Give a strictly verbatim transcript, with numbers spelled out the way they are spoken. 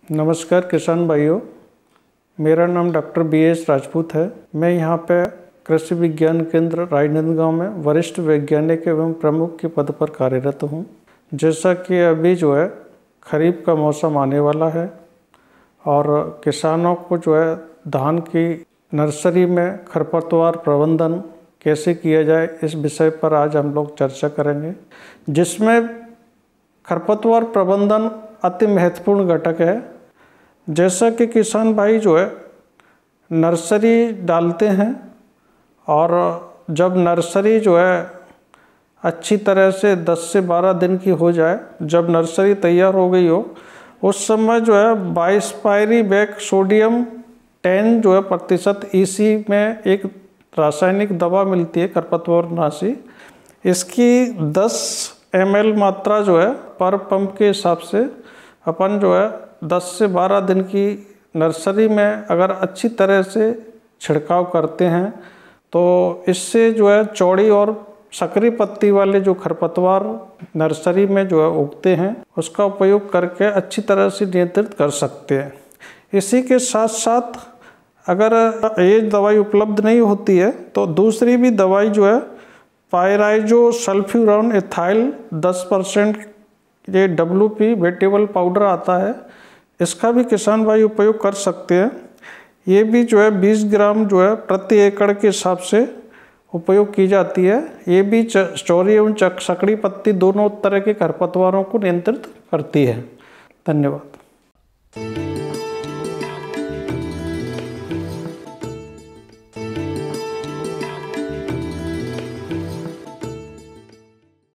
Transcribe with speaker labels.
Speaker 1: नमस्कार किसान भाइयों, मेरा नाम डॉक्टर बी एस राजपूत है। मैं यहाँ पे कृषि विज्ञान केंद्र राजनांदगांव में वरिष्ठ वैज्ञानिक एवं प्रमुख के पद पर कार्यरत हूँ। जैसा कि अभी जो है खरीफ का मौसम आने वाला है और किसानों को जो है धान की नर्सरी में खरपतवार प्रबंधन कैसे किया जाए, इस विषय पर आज हम लोग चर्चा करेंगे, जिसमें खरपतवार प्रबंधन अति महत्वपूर्ण घटक है। जैसा कि किसान भाई जो है नर्सरी डालते हैं और जब नर्सरी जो है अच्छी तरह से दस से बारह दिन की हो जाए, जब नर्सरी तैयार हो गई हो, उस समय जो है बाईस पायरी बैक सोडियम टेन जो है प्रतिशत ईसी में एक रासायनिक दवा मिलती है खरपतवारनाशी। इसकी दस एम एल मात्रा जो है पर पंप के हिसाब से अपन जो है दस से बारह दिन की नर्सरी में अगर अच्छी तरह से छिड़काव करते हैं तो इससे जो है चौड़ी और सकरी पत्ती वाले जो खरपतवार नर्सरी में जो है उगते हैं उसका उपयोग करके अच्छी तरह से नियंत्रित कर सकते हैं। इसी के साथ साथ अगर ये दवाई उपलब्ध नहीं होती है तो दूसरी भी दवाई जो है पायराइजो सल्फ्यूरॉन एथाइल दस परसेंट ये डब्ल्यू पी वेटेबल पाउडर आता है, इसका भी किसान भाई उपयोग कर सकते हैं। ये भी जो है बीस ग्राम जो है प्रति एकड़ के हिसाब से उपयोग की जाती है। ये भी चौड़ी एवं सकड़ी पत्ती दोनों तरह के खरपतवारों को नियंत्रित करती है। धन्यवाद।